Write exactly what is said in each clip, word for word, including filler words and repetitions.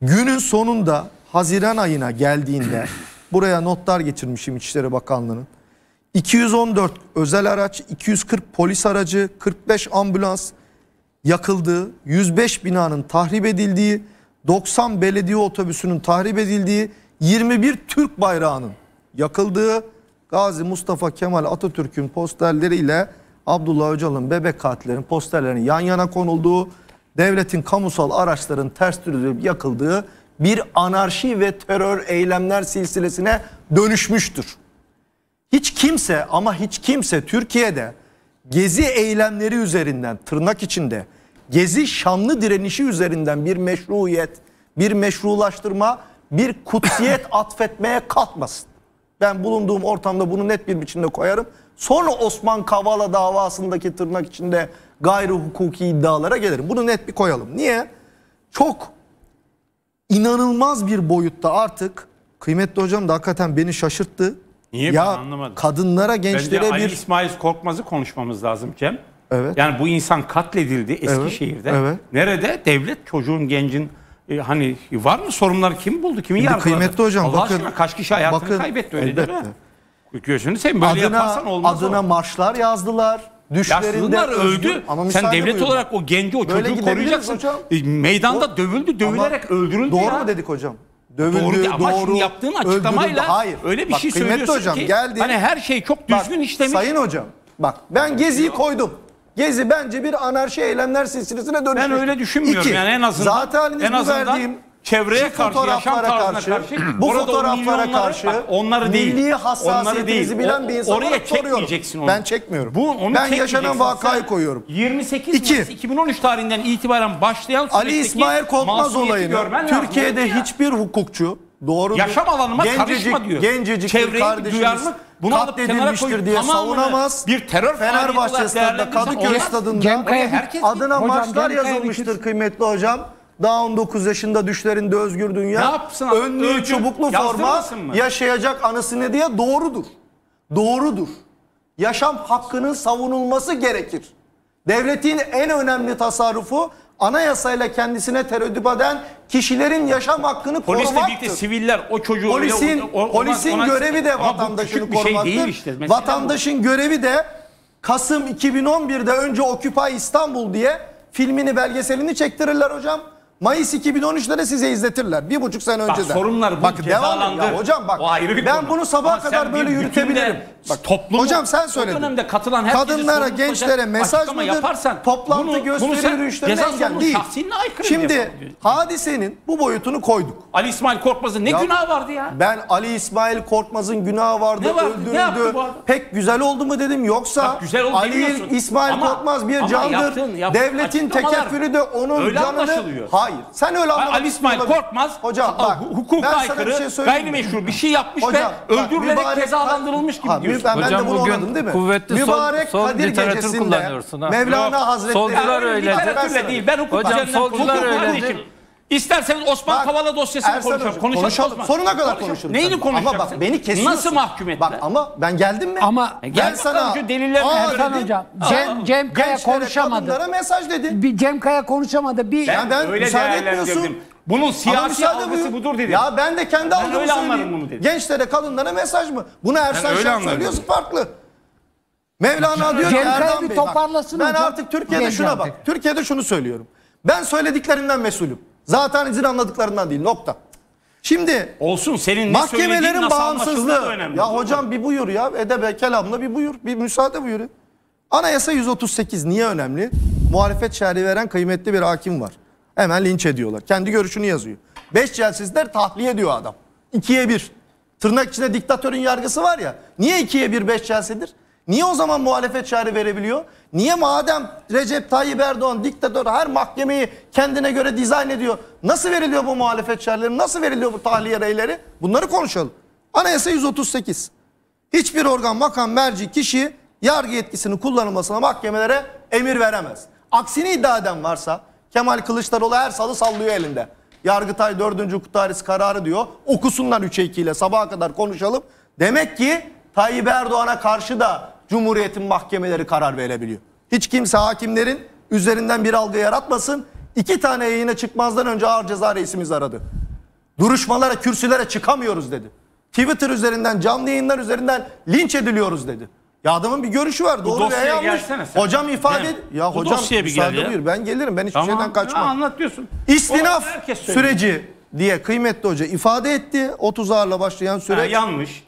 Günün sonunda Haziran ayına geldiğinde buraya notlar geçirmişim İçişleri Bakanlığı'nın. iki yüz on dört özel araç, iki yüz kırk polis aracı, kırk beş ambulans yakıldığı, yüz beş binanın tahrip edildiği, doksan belediye otobüsünün tahrip edildiği, yirmi bir Türk bayrağının yakıldığı, Gazi Mustafa Kemal Atatürk'ün posterleriyle Abdullah Öcalan'ın bebek katillerinin posterlerinin yan yana konulduğu, devletin kamusal araçların ters düzülüp yakıldığı bir anarşi ve terör eylemler silsilesine dönüşmüştür. Hiç kimse ama hiç kimse Türkiye'de gezi eylemleri üzerinden, tırnak içinde gezi şanlı direnişi üzerinden bir meşruiyet, bir meşrulaştırma, bir kutsiyet atfetmeye kalkmasın. Ben bulunduğum ortamda bunu net bir biçimde koyarım. Sonra Osman Kavala davasındaki tırnak içinde gayri hukuki iddialara gelirim. Bunu net bir koyalım. Niye? Çok inanılmaz bir boyutta artık, kıymetli hocam da hakikaten beni şaşırttı. Niye ya, ben anlamadım. Kadınlara, gençlere Bence bir... Ali İsmail Korkmaz'ı konuşmamız lazım Cem. Evet. Yani bu insan katledildi Eskişehir'de. Evet, evet. Nerede? Devlet çocuğun, gencin e, hani var mı sorunları, kim buldu, kimi yargıladı? Kıymetli hocam Allah bakın, aşkına kaç kişi hayatını bakın, kaybetti, öyle elbette. değil mi? Gözünü seveyim, böyle adına, yaparsan olmaz. Adına o. marşlar yazdılar. Düşlerinde Yaşlılar öldü. Ama sen devlet buyurun. olarak o genci, o Böyle çocuğu koruyacaksın. hocam. E, meydanda o, dövüldü, dövülerek öldürüldü doğru ya. mu dedik hocam? Dövüldü, doğru, ama doğru, şimdi yaptığın açıklamayla hayır. öyle bir bak, şey kıymetli söylüyorsun hocam, ki geldi. Hani her şey çok düzgün bak, işlemiş. Sayın hocam bak ben Gezi'yi koydum. Gezi bence bir anarşi eylemler silsilesine dönüşmüş. Ben öyle düşünmüyorum. İki, yani en azından zaten en azından verdiğim çevreye şu karşı, yaşam tarzına karşı, karşı bu fotoğraflara karşı bak, onları değil. milli Onları hassasiyetinizi değil. bilen O, bir insan oraya olarak soruyorum. çekmeyeceksin onu. Ben çekmiyorum. Bu, onu ben yaşanan vakayı koyuyorum. yirmi sekiz İki, Mayıs iki bin on üç tarihinden itibaren başlayan Ali İsmail Korkmaz olayını Türkiye'de hiçbir hukukçu doğru yaşam alanıma karışma diyor. Gencecik bir kardeşimiz katledilmiştir diye savunamaz. Bir terör Fenerbahçe stadında, Kadıköy stadında adına marşlar yazılmıştır kıymetli hocam. Daha on dokuz yaşında düşlerinde özgür dünya. Önlüğü çubuklu forma yaşayacak anısını diye doğrudur. Doğrudur. Yaşam hakkının savunulması gerekir. Devletin en önemli tasarrufu anayasayla kendisine tereddüt eden kişilerin yaşam hakkını Polisle korumaktır. birlikte siviller o çocuğu Polisin, öyle, o, o, polisin ona, görevi de ama vatandaşını bir şey korumaktır. değil işte. Vatandaşın bu. görevi de Kasım iki bin on bir'de önce Occupy İstanbul diye filmini, belgeselini çektirirler hocam. Mayıs iki bin on üç'te de size izletirler. Bir buçuk sene önceden. Bak sorunlar bu, bak, devam ya hocam bak. Ben konu. bunu sabaha Ama kadar böyle yürütebilirim. Bak, toplumu, hocam sen söyledin. O dönemde katılan herkese kadınlara, gençlere mesaj mıdır? Yaparsan, toplantı bunu, gösteri yürüyüşlerine engel değil. Şimdi hadisenin bu boyutunu koyduk. Ali İsmail Korkmaz'ın ne ya, günahı vardı ya? Ben Ali İsmail Korkmaz'ın günahı vardı, ne vardı? öldürüldü. Pek güzel oldu mu dedim, yoksa bak, güzel Ali İsmail ama, Korkmaz bir candır. Yaptın, yaptın, devletin tekeffürü de onun öyle canını. Hayır. Sen öyle anlamadın. Ali İsmail Korkmaz hocam bak, hukuka aykırı, şey gayrimeşru bir şey yapmış hocam, ve öldürülerek cezalandırılmış gibi ha, diyorsun. Ben, ben hocam de bunu anladım değil mi? Kuvvetli mübarek sol, sol Kadir gecesinde Mevlana Yok, Hazretleri. Solcular öyle. Literatürle değil. Ben hukuk hocam solcular öyle. İsterseniz Osman bak, Kavala dosyasını Ersan konuşalım. Hocam, konuşalım. konuşalım. Sonuna kadar konuşalım. Neyini konuşacaksın? Ama bak beni kesiyorsun. Nasıl mahkum ettiler? Bak ama ben geldim mi? Ama ben gel sana. Ersan hocam. Cem, Cem Kaya konuşamadı. Gençlere mesaj dedi. Bir Cem Kaya konuşamadı. Bir ben, ben öyle müsaade etmiyorsun. Bunun siyasi algısı budur dedim. Ya ben de kendi algımı söyleyeyim. Gençlere, kadınlara mesaj mı? Bunu Ersan Şen söylüyorsun farklı. Mevlana diyor ki Erdem Bey bak, ben artık Türkiye'de şuna bak. Türkiye'de şunu söylüyorum. Ben söylediklerinden mesulüm. Zaten izin anladıklarından değil, nokta. Şimdi olsun, senin mahkemelerin bağımsızlığı. Ya hocam bir buyur ya, edebe kelamla bir buyur, bir müsaade buyur. Anayasa yüz otuz sekiz niye önemli? Muhalefet şerhi veren kıymetli bir hakim var. Hemen linç ediyorlar. Kendi görüşünü yazıyor. Beş celsizler tahliye ediyor adam. İkiye bir. Tırnak içinde diktatörün yargısı var ya. Niye ikiye bir beş celsedir? Niye o zaman muhalefet şerhi verebiliyor? Niye madem Recep Tayyip Erdoğan diktatör her mahkemeyi kendine göre dizayn ediyor? Nasıl veriliyor bu muhalefet şerhleri? Nasıl veriliyor bu tahliye reyleri? Bunları konuşalım. Anayasa yüz otuz sekiz. Hiçbir organ, makam, merci, kişi yargı yetkisinin kullanılmasına mahkemelere emir veremez. Aksini iddia eden varsa Kemal Kılıçdaroğlu her salı sallıyor elinde. Yargıtay dördüncü hukuk dairesi kararı diyor. Okusunlar üçe iki ile sabaha kadar konuşalım. Demek ki Tayyip Erdoğan'a karşı da Cumhuriyet'in mahkemeleri karar verebiliyor. Hiç kimse hakimlerin üzerinden bir algı yaratmasın. İki tane yayına çıkmazdan önce Ağır Ceza Reisimiz aradı. Duruşmalara, kürsülere çıkamıyoruz dedi. Twitter üzerinden, canlı yayınlar üzerinden linç ediliyoruz dedi. Ya adamın bir görüşü var. Doğru veya yanlış. Hocam ifade... Yani, ya bu hocam dosyaya bir gel ya. buyur. Ben gelirim. Ben hiçbir Tamam. şeyden kaçmam. Ya, anlat diyorsun. İstinaf O, süreci diye kıymetli hoca ifade etti. otuz ağırla başlayan süreç. Ha, yanlış.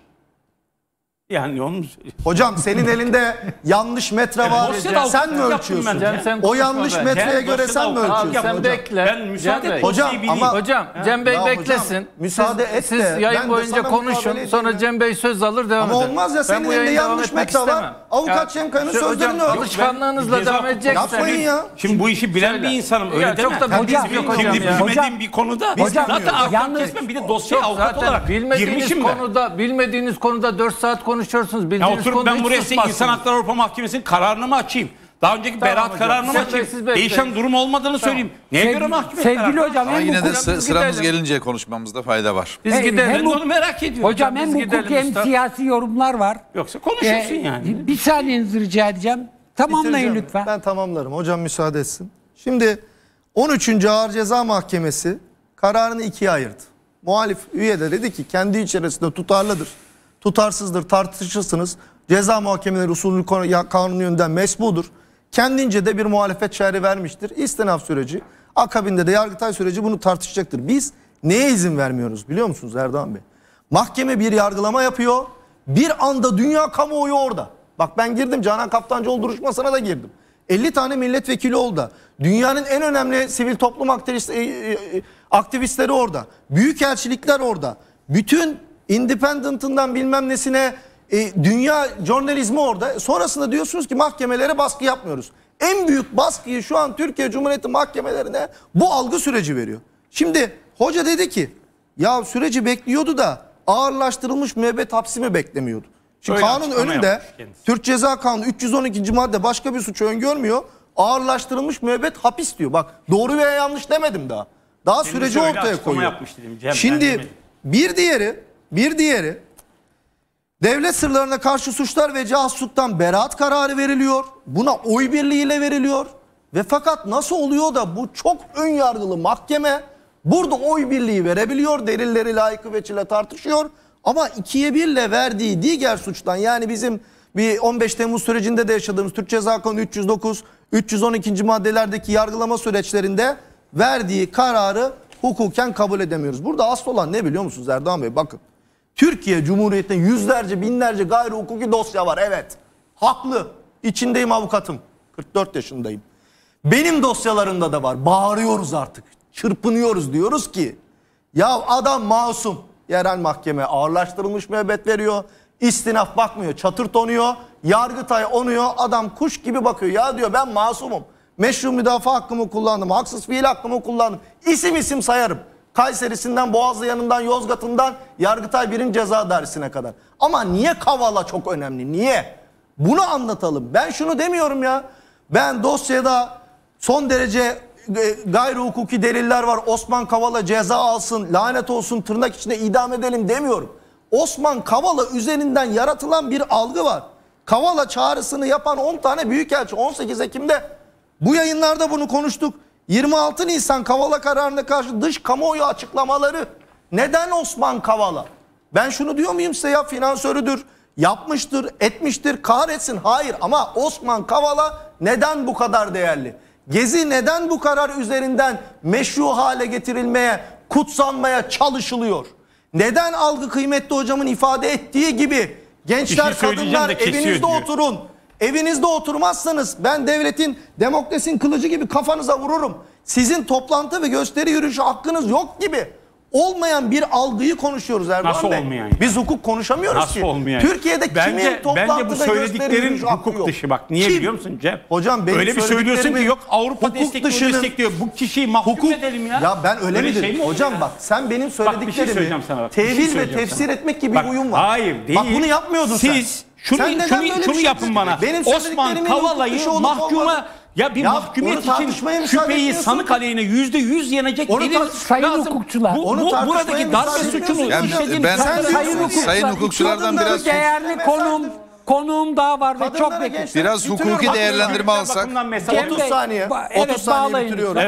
Yani onu mu söyleyeyim? Hocam senin elinde yanlış metre var. dosyada Sen mi avukatlık yaptım ölçüyorsun? ben. Cem, sen O konuşma yanlış be. metreye Cem, göre dosyada sen mi avukatlık ölçüyorsun? Sen yaptım. bekle. Ben müsaade Cem Bey. et. Hocam, dosyayı bileyim. ama- Hocam Cem Bey Ya hocam, beklesin. müsaade siz, et siz de, ben yayın de boyunca sana konuşun. mukabele Sonra edeyim ya. Cem Bey söz alır devam Ama eder. olmaz ya, Ben senin bu elinde yayına devam yanlış etmek metre var. istemem. Avukat Şenkaya'nın Şu- sözlerini hocam, öyle. alışkanlığınızla Ceza devam edeceksiniz. Yapmayın ya. Şimdi bu işi bilen Söyle. bir insanım Ya öyle çok deme. da Tabii bilginiz bizim yok şimdi hocam ya. bilmediğim bir konuda Hocam, zaten avukat yalnız- kesmem bir de dosyayı avukat Zaten olarak bilmediğiniz girmişim ben. konuda, bilmediğiniz konuda dört saat konuşuyorsunuz. Ya Bildiğiniz oturup konuda ben hiç buraya size susmazsınız. İnsan Hakları Avrupa Mahkemesi'nin kararını mı açayım? Daha önceki Tamam beraat hocam. kararını mı Siz açayım? bekleyin, siz bekleyin. Değişen durum olmadığını söyleyeyim. Neye göre mahkeme Sevgili kararı? hocam Ama hem yine de hukuk, sı- biz sıramız gidelim. gelince konuşmamızda fayda var. Biz Hey, gidelim. hem Ben de onu merak ediyorum. hocam hem biz hukuk gidelim hem usta. siyasi yorumlar var. Yoksa konuşursun Ee, yani. Bir saniyenizi rica edeceğim. Tamamlayın Bitireceğim. lütfen. Ben tamamlarım. Hocam müsaade etsin. Şimdi on üçüncü Ağır Ceza Mahkemesi kararını ikiye ayırdı. Muhalif üye de dedi ki kendi içerisinde tutarlıdır, tutarsızdır, tartışırsınız. Ceza muhakemeleri usulü kanunu yönünden mesbudur. Kendince de bir muhalefet şerhi vermiştir. İstinaf süreci, akabinde de Yargıtay süreci bunu tartışacaktır. Biz neye izin vermiyoruz biliyor musunuz Erdoğan Bey? Mahkeme bir yargılama yapıyor. Bir anda dünya kamuoyu orada. Bak ben girdim, Canan Kaftancıoğlu duruşmasına da girdim. elli tane milletvekili oldu. Dünyanın en önemli sivil toplum aktivist, e, e, aktivistleri orada. Büyükelçilikler orada. Bütün independent'ından bilmem nesine e, dünya jurnalizmi orada. Sonrasında diyorsunuz ki mahkemelere baskı yapmıyoruz. En büyük baskıyı şu an Türkiye Cumhuriyeti mahkemelerine bu algı süreci veriyor. Şimdi hoca dedi ki ya süreci bekliyordu da ağırlaştırılmış müebbet hapsi mi beklemiyordu? Şimdi Öyle kanun açıklama önünde yapmış kendisi. Türk Ceza Kanunu üç yüz on ikinci madde başka bir suçu öngörmüyor. Ağırlaştırılmış müebbet hapis diyor. Bak doğru veya yanlış demedim daha. Daha Kendisi süreci öyle ortaya açıklama koyuyor. yapmış dedim Cem, ben Şimdi demedim. bir diğeri bir diğeri devlet sırlarına karşı suçlar ve casusluktan beraat kararı veriliyor. Buna oy birliğiyle veriliyor. Ve fakat nasıl oluyor da bu çok ön yargılı mahkeme burada oy birliği verebiliyor. Delilleri layıkı veçile tartışıyor. Ama ikiye birle verdiği diğer suçtan yani bizim bir on beş Temmuz sürecinde de yaşadığımız Türk Ceza Kanunu üç yüz dokuz, üç yüz on ikinci maddelerdeki yargılama süreçlerinde verdiği kararı hukuken kabul edemiyoruz. Burada asıl olan ne biliyor musunuz Erdoğan Bey? Bakın Türkiye Cumhuriyeti'nde yüzlerce binlerce gayri hukuki dosya var. Evet haklı, içindeyim avukatım, kırk dört yaşındayım. Benim dosyalarımda da var. Bağırıyoruz artık, çırpınıyoruz, diyoruz ki ya adam masum. Yerel mahkeme ağırlaştırılmış müebbet veriyor. İstinaf bakmıyor, çatır tonuyor. Yargıtay onuyor. Adam kuş gibi bakıyor. Ya diyor ben masumum. Meşru müdafaa hakkımı kullandım. Haksız fiil hakkımı kullandım. İsim isim sayarım. Kayseri'sinden, Boğazlayan'ından, Yozgat'ından Yargıtay birinci Ceza Dairesi'ne kadar. Ama niye Kavala çok önemli? Niye? Bunu anlatalım. Ben şunu demiyorum ya. Ben dosyada son derece gayri hukuki deliller var. Osman Kavala ceza alsın, lanet olsun, tırnak içinde idam edelim demiyorum. Osman Kavala üzerinden yaratılan bir algı var. Kavala çağrısını yapan on tane büyükelçi on sekiz Ekim'de bu yayınlarda bunu konuştuk. yirmi altı Nisan Kavala kararına karşı dış kamuoyu açıklamaları. Neden Osman Kavala? Ben şunu diyor muyum size ya, finansörüdür, yapmıştır, etmiştir, kahretsin. Hayır, ama Osman Kavala neden bu kadar değerli? Gezi neden bu karar üzerinden meşru hale getirilmeye, kutsanmaya çalışılıyor? Neden algı kıymetli hocamın ifade ettiği gibi gençler, Bir şey söyleyeceğim kadınlar de kesiyor evinizde diyor. oturun. Evinizde oturmazsanız ben devletin, demokrasinin kılıcı gibi kafanıza vururum. Sizin toplantı ve gösteri yürüyüşü hakkınız yok gibi olmayan bir algıyı konuşuyoruz Erdoğan Nasıl Bey. olmayan yani? Biz hukuk konuşamıyoruz Nasıl ki. olmayan? Türkiye'de Bence, kimin toplantıda bence bu gösteri söylediklerin yürüyüşü hakkı hukuk yok? dışı. Bak niye Kim? biliyor musun Cem? Hocam benim öyle bir söylüyorsun ki söylediklerimi yok Avrupa hukuk destekliyor, dışının- destekliyor. Bu kişiyi mahkum Hukuk, edelim ya. ya ben öyle, Öyle midir? şey mi olur Hocam ya? bak sen benim Bak bir şey söylediklerimi söyleyeceğim sana. Bak, bir şey tevil ve söyleyeceğim tefsir sana. etmek gibi Bak, bir uyum var. hayır değil. Bak bunu yapmıyordun sen. Siz şunu, Sen neden şunu, böyle bir şunu şey yapın bana. Benim Osman söylediklerimin hukuk Kavala'yı dışı olup mahkuma olmadığı- ya bir Ya mahkumiyet onu tartışmaya için müsaade şüpheyi etmiyorsun. sanık aleyhine yüzde yüz yenecek Onu delil tar- sayın lazım. hukukçular. Bu, Onu bu, tartışmaya buradaki darbe müsaade suçunu etmiyorsun. Yani işlediğini ben- sen de Sayın sayın hukukçular- sayın hukukçulardan Kadınları biraz Değerli konuğum, konuğum daha var ve çok Kadınlara, bekliyorum. gençlere Biraz bitiriyorum. hukuki Bak, değerlendirme alsak. Bakımdan mesela- Cem otuz Bey, saniye. ba- otuz evet, saniye bağlayın bitiriyorum. Evet.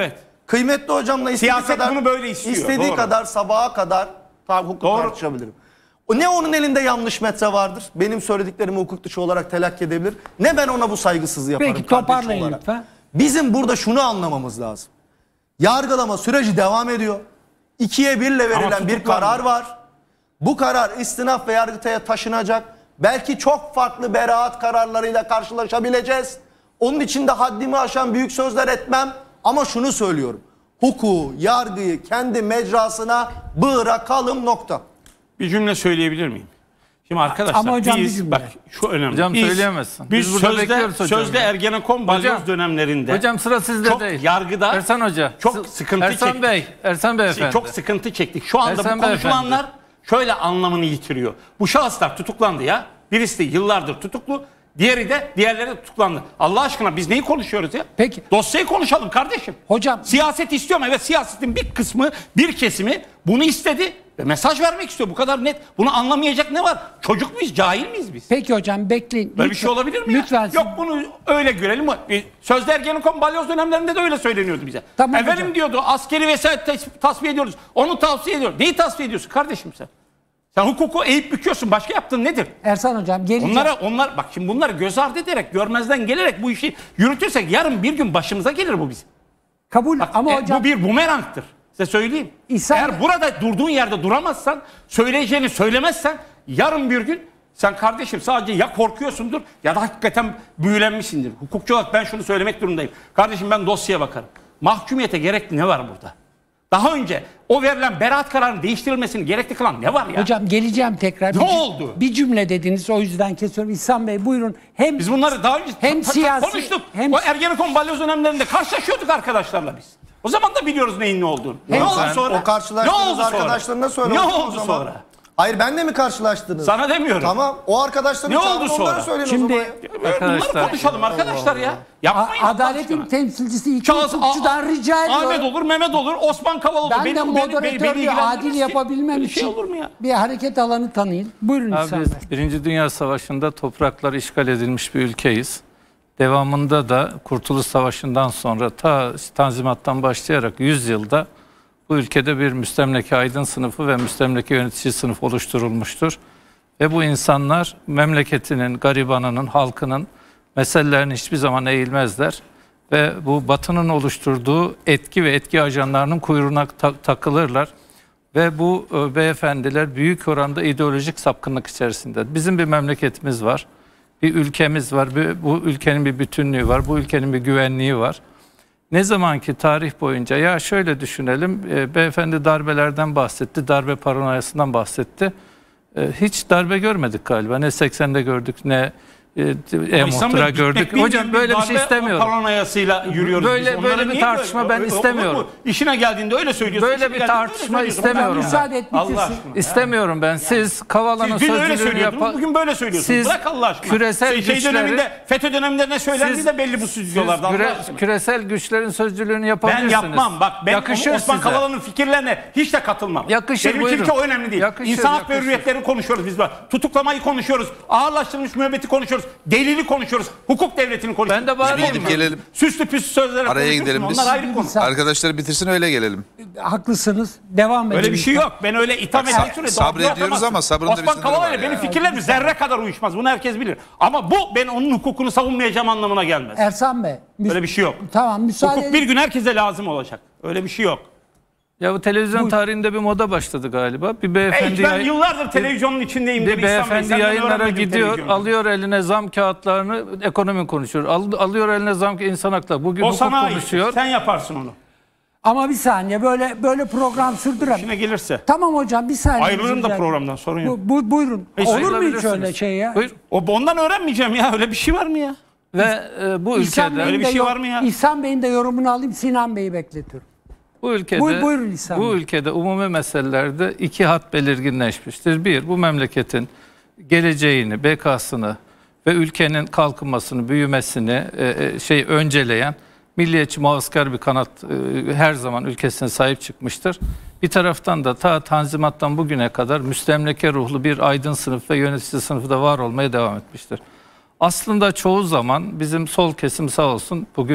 Kıymetli hocamla istediği Siyaset kadar bunu böyle istiyor, istediği doğru. kadar sabaha kadar ta, hukuk Doğru. tartışabilirim. O ne onun elinde yanlış metre vardır. Benim söylediklerimi hukuk dışı olarak telakki edebilir. Ne ben ona bu saygısızlığı yaparım. Peki kardeşim toparlayın olarak. lütfen. Bizim burada şunu anlamamız lazım. Yargılama süreci devam ediyor. İkiye birle verilen bir tutuklandı. karar var. Bu karar istinaf ve yargıtaya taşınacak. Belki çok farklı beraat kararlarıyla karşılaşabileceğiz. Onun için de haddimi aşan büyük sözler etmem. Ama şunu söylüyorum. Hukuku, yargıyı kendi mecrasına bırakalım nokta. Bir cümle söyleyebilir miyim? Şimdi arkadaşlar Ama hocam bir biz cümle. bak şu önemli. Hocam biz, söyleyemezsin. Biz, Biz burada sözde, bekliyoruz hocam sözde ya. Ergenekon balyoz Hocam, dönemlerinde Hocam sıra sizde çok değil. yargıda Ersan Hoca. çok sıkıntı Ersan çektik. Bey, Ersan Beyefendi. Çok sıkıntı çektik. Şu anda Ersan bu konuşulanlar Beyefendi. şöyle anlamını yitiriyor. Bu şahıslar tutuklandı ya. Birisi de yıllardır tutuklu. Diğeri de diğerleri de tutuklandı. Allah aşkına biz neyi konuşuyoruz ya? Peki. Dosyayı konuşalım kardeşim. Hocam- Siyaset istiyorum. Evet, siyasetin bir kısmı, bir kesimi bunu istedi. Ve mesaj vermek istiyor. Bu kadar net. Bunu anlamayacak ne var? Çocuk muyuz? Cahil miyiz biz? Peki hocam bekleyin. Böyle bir Lütfen- şey olabilir mi ya? Lütfen. Yok, bunu öyle görelim. Sözde Ergenekon balyoz dönemlerinde de öyle söyleniyordu bize. Tamam Efendim hocam. diyordu, askeri vesayet tas- tasfiye ediyoruz. Onu tavsiye ediyoruz. Neyi tasfiye ediyorsun kardeşim sen? Sen hukuku eğip büküyorsun. Başka yaptığın nedir? Ersan hocam geleceğim. Onlara onlar bak şimdi bunları göz ardı ederek, görmezden gelerek bu işi yürütürsek yarın bir gün başımıza gelir bu bizim. Kabul Bak, ama e, hocam bu bir bumerangtır. Size söyleyeyim. İhsan- Eğer burada durduğun yerde duramazsan, söyleyeceğini söylemezsen yarın bir gün sen kardeşim sadece ya korkuyorsundur ya da hakikaten büyülenmişsindir. Hukukçu olarak ben şunu söylemek durumundayım. Kardeşim ben dosyaya bakarım. Mahkumiyete gerekli ne var burada? Daha önce o verilen beraat kararının değiştirilmesini gerekli kılan ne var ya? hocam geleceğim tekrar. Ne Bir cü- oldu? Bir cümle dediniz o yüzden kesiyorum. İhsan Bey buyurun. Hem Biz bunları daha önce Hem ta- ta- siyasi, konuştuk. hem- O Ergenekon balyoz dönemlerinde karşılaşıyorduk arkadaşlarla biz. O zaman da biliyoruz neyin ne olduğunu. Ne oldu Sen sonra? O karşılaştığınız Ne oldu sonra? arkadaşlarına söyle. Ne hocam o oldu zaman. sonra? Hayır, benle mi karşılaştınız? Sana demiyorum. Tamam, o arkadaşların Ne çağırın, oldu onlara sonra? söyleyin Şimdi- o zaman. ya. Bunları Arkadaşlar. konuşalım arkadaşlar ya. Yapmayın A- Allah adaletin aşkına. temsilcisi iki Şahıs- hukukçudan A- rica ediyorum. Ahmet olur, Mehmet olur, Osman Kavala olur. Ben de moderatör bir adil yapabilmem Böyle için şey olur mu ya? bir hareket alanı tanıyın. Buyurun İhsan Abi Bey. biz Birinci Dünya Savaşı'nda topraklar işgal edilmiş bir ülkeyiz. Devamında da Kurtuluş Savaşı'ndan sonra ta Tanzimat'tan başlayarak yüz yılda bu ülkede bir müstemleke aydın sınıfı ve müstemleke yönetici sınıf oluşturulmuştur. Ve bu insanlar memleketinin, garibanının, halkının meselelerine hiçbir zaman eğilmezler. Ve bu Batı'nın oluşturduğu etki ve etki ajanlarının kuyruğuna ta- takılırlar. Ve bu e, beyefendiler büyük oranda ideolojik sapkınlık içerisinde. Bizim bir memleketimiz var, bir ülkemiz var, bir, bu ülkenin bir bütünlüğü var, bu ülkenin bir güvenliği var. Ne zaman ki tarih boyunca, ya şöyle düşünelim, e, beyefendi darbelerden bahsetti, darbe paranoyasından bahsetti. E, hiç darbe görmedik galiba. Ne seksende gördük, ne e, E-Muhtıra gördük. Hocam böyle bir şey istemiyorum. Paranoyasıyla yürüyoruz Böyle- biz. böyle Onlara bir niye tartışma böyle- ben Olur mu? istemiyorum. İşine geldiğinde öyle söylüyorsun. Böyle işine bir geldiğinde öyle tartışma söylüyorsun. istemiyorum. Bırak Müsaade et Allah bitirsin. aşkına. İstemiyorum ben. Siz Kavala'nın Siz dün öyle sözcülüğünü söylüyordunuz, yapan... bugün böyle söylüyorsunuz. Siz Bırak Allah aşkına. küresel şey, şey güçleri- döneminde, FETÖ döneminde ne söylendiği Siz- de belli bu stüdyolarda. Siz Allah küre- aşkına. küresel güçlerin sözcülüğünü yapabilirsiniz. Ben yapmam. Bak ben Yakışır Osman size. Kavala'nın fikirlerine hiç de katılmam. Yakışır, Benim buyurun. için o önemli değil. Yakışır, İnsan hak ve yakışır. hürriyetleri konuşuyoruz biz. Tutuklamayı konuşuyoruz. Ağırlaştırılmış müebbeti konuşuyoruz. Delili konuşuyoruz. Hukuk devletini konuşuyoruz. Ben de bağırayım Hiçbir mı? şey Gelelim. Süslü püslü sözlere Araya konuşuyorsun. gidelim biz. Onlar ayrı konu. Sen- Arkadaşlar bitirsin öyle gelelim. Haklısınız. Devam edin. Öyle bir şey yok. Ben öyle itham Bak, eden sa- sürede sabrediyoruz atamazsın. ama sabrın da bir Osman sınırı Kavala var ile ya. benim fikirlerim zerre kadar uyuşmaz. Bunu herkes bilir. Ama bu ben onun hukukunu savunmayacağım anlamına gelmez. Ersan Bey. müs- Öyle bir şey yok. Tamam müsaade Hukuk bir edin. gün herkese lazım olacak. Öyle bir şey yok. Ya bu televizyon tarihinde bir moda başladı galiba. Bir beyefendi Ey, ben yay- yıllardır televizyonun içindeyim. bir dedi İhsan Bey. beyefendi Senden yayınlara öğrenmedim gidiyor, televizyonu. alıyor eline zam kağıtlarını, ekonomi konuşuyor. Al- alıyor eline zam insan hakları. Bugün O hukuk sana ait. konuşuyor. Sen yaparsın onu. Ama bir saniye böyle böyle program sürdüremem. İşine gelirse. Tamam hocam bir saniye. Ayrılırım özür da dilerim. programdan, sorun yok. Bu, bu, buyurun. Hiç Olur mu hiç ayrılabilirsiniz. öyle şey ya? Buyur. O ondan öğrenmeyeceğim ya. Öyle bir şey var mı ya? Ve e, bu İhsan ülkede Bey'in Öyle bir de şey yo- var mı ya? İhsan Bey'in de yorumunu alayım, Sinan Bey'i bekletiyorum. Bu ülkede Buyur- buyurun İhsan bu Bey. ülkede umumi meselelerde iki hat belirginleşmiştir. Bir, bu memleketin geleceğini, bekasını ve ülkenin kalkınmasını, büyümesini e, e, şey önceleyen milliyetçi muhafazakar bir kanat e, her zaman ülkesine sahip çıkmıştır. Bir taraftan da ta Tanzimat'tan bugüne kadar müstemleke ruhlu bir aydın sınıf ve yönetici sınıfı da var olmaya devam etmiştir. Aslında çoğu zaman bizim sol kesim sağ olsun bugün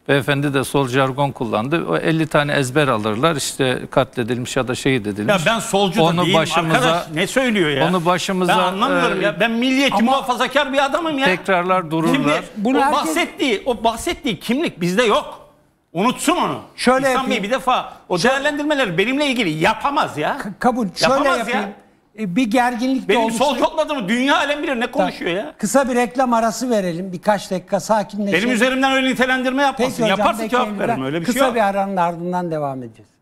Beyefendi de sol jargon kullandı. O elli tane ezber alırlar. İşte katledilmiş ya da şehit edilmiş. Ya ben solcu da Onu değilim başımıza- arkadaş. Ne söylüyor ya? Onu başımıza Ben anlamıyorum e, ya. Ben milliyetçi ama- muhafazakar bir adamım ya. tekrarlar dururlar. Şimdi Bunu o herkes- bahsettiği o bahsettiği kimlik bizde yok. Unutsun onu. Şöyle İhsan Bey yapayım. bir defa o değerlendirmeleri benimle ilgili yapamaz ya. Kabul. Şöyle Yapamaz yapayım. ya. E, Bir gerginlik de Benim olmuş. solcu olmadığımı dünya alem bilir, ne konuşuyor ya? Kısa bir reklam arası verelim. Birkaç dakika sakinleşelim. Benim üzerimden öyle nitelendirme yapmasın. Peki hocam, Yaparsa bekleyin cevap veririm. lütfen. Öyle bir şey Kısa yok. bir aranın ardından devam edeceğiz.